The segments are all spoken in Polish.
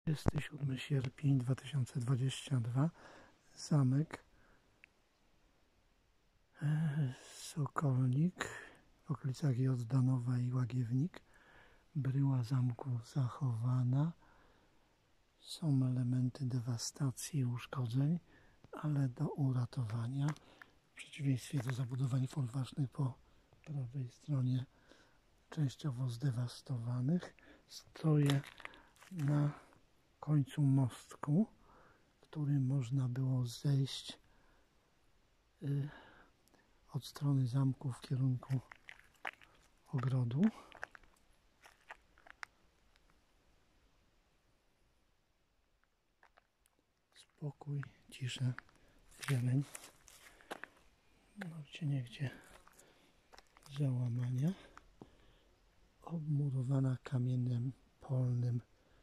27 sierpień 2022. Zamek Sokolnik w okolicach Jozdanowa i Łagiewnik. Bryła zamku zachowana. Są elementy dewastacji i uszkodzeń, ale do uratowania. W przeciwieństwie do zabudowań folwarcznych po prawej stronie, częściowo zdewastowanych. Stoję na końcu mostku, który można było zejść od strony zamku w kierunku ogrodu. Spokój, cisza, zieleń. Gdzie niegdzie załamania. Obmurowana kamieniem polnym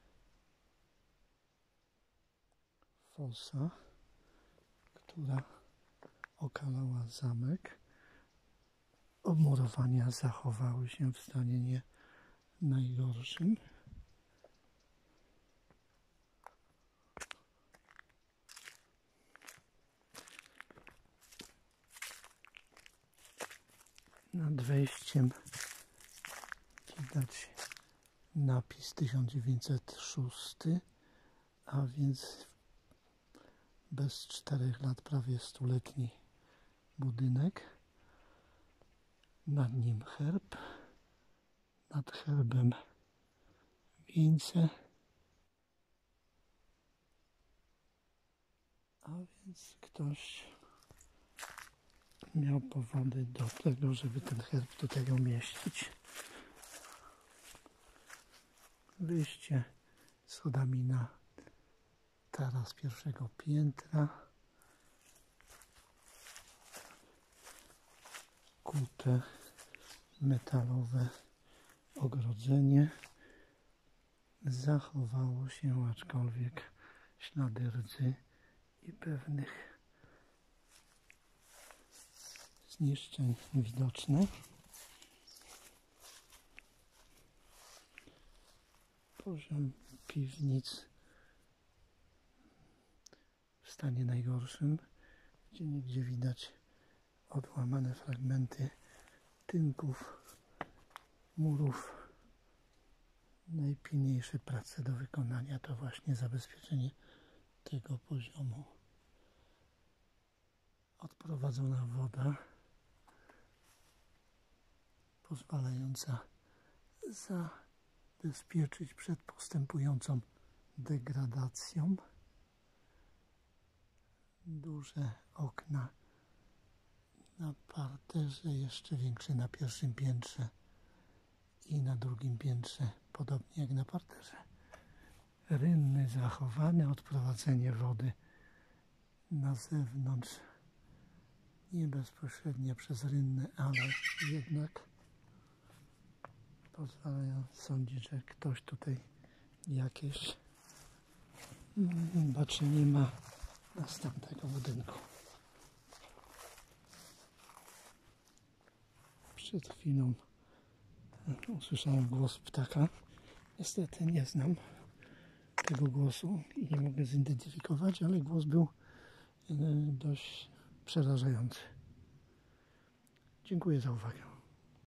fosa, która okalała zamek. Obmurowania zachowały się w stanie nie najgorszym. Nad wejściem widać napis 1906, a więc bez 4 lat prawie 100-letni budynek. Nad nim herb, nad herbem wieńce, a więc ktoś miał powody do tego, żeby ten herb tutaj umieścić. Wyjście schodami na taras pierwszego piętra. Kute metalowe ogrodzenie. Zachowało się, aczkolwiek ślady rdzy i pewnych zniszczeń widoczne. Poziom piwnic w stanie najgorszym, gdzie niegdzie widać odłamane fragmenty tynków, murów. Najpilniejsze prace do wykonania to właśnie zabezpieczenie tego poziomu. Odprowadzona woda pozwalająca zabezpieczyć przed postępującą degradacją. Duże okna na parterze, jeszcze większe na pierwszym piętrze i na drugim piętrze, podobnie jak na parterze. Rynny zachowane, odprowadzenie wody na zewnątrz, nie bezpośrednio przez rynnę, ale jednak pozwalają sądzić, że ktoś tutaj jakieś baczenie ma na stan tego budynku. Przed chwilą usłyszałem głos ptaka. Niestety nie znam tego głosu i nie mogę zidentyfikować, ale głos był dość przerażający. Dziękuję za uwagę.